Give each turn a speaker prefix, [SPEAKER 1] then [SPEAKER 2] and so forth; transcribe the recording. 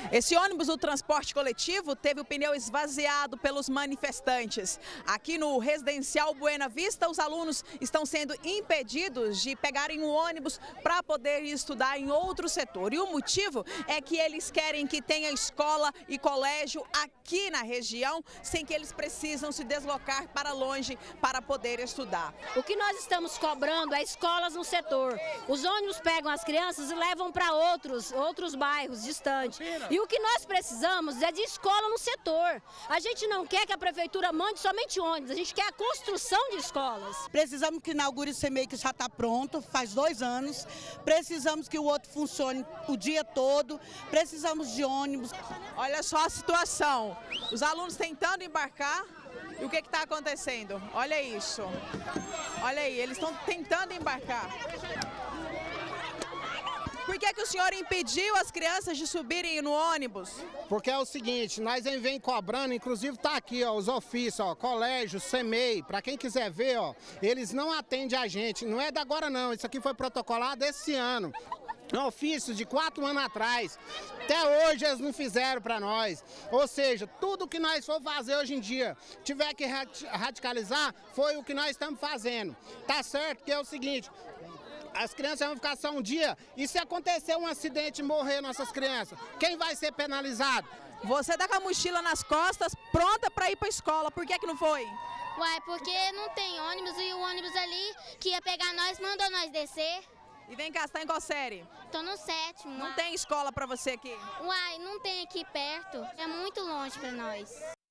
[SPEAKER 1] Esse ônibus do transporte coletivo teve o pneu esvaziado pelos manifestantes. Aqui no Residencial Buena Vista, os alunos estão sendo impedidos de pegarem o ônibus para poder estudar em outro setor. E o motivo é que eles querem que tenha escola e colégio aqui na região, sem que eles precisam se deslocar para longe para poder estudar.
[SPEAKER 2] O que nós estamos cobrando é escolas no setor. Os ônibus pegam as crianças e levam para outros bairros distantes. E o que nós precisamos é de escola no setor. A gente não quer que a prefeitura mande somente ônibus, a gente quer a construção de escolas.
[SPEAKER 3] Precisamos que inaugure o CEMEI, que já está pronto, faz 2 anos. Precisamos que o outro funcione o dia todo. Precisamos de ônibus.
[SPEAKER 1] Olha só a situação. Os alunos tentando embarcar. E o que está acontecendo? Olha isso. Olha aí, eles estão tentando embarcar. Por que o senhor impediu as crianças de subirem no ônibus?
[SPEAKER 4] Porque é o seguinte, nós vem cobrando, inclusive tá aqui, ó, os ofícios, ó, colégio, CEMEI, para quem quiser ver, ó, eles não atendem a gente, não é da agora não, isso aqui foi protocolado esse ano. Um ofício de 4 anos atrás, até hoje eles não fizeram para nós, ou seja, tudo que nós for fazer hoje em dia, tiver que radicalizar, foi o que nós estamos fazendo, tá certo que é o seguinte, as crianças vão ficar só um dia, e se acontecer um acidente e morrer nossas crianças, quem vai ser penalizado?
[SPEAKER 1] Você tá com a mochila nas costas, pronta para ir para a escola, por que não foi?
[SPEAKER 5] Uai, porque não tem ônibus e o ônibus ali que ia pegar nós, mandou nós descer.
[SPEAKER 1] E vem cá, você tá em qual série?
[SPEAKER 5] Tô no 7º.
[SPEAKER 1] Não tem escola para você aqui?
[SPEAKER 5] Uai, não tem aqui perto, é muito longe para nós.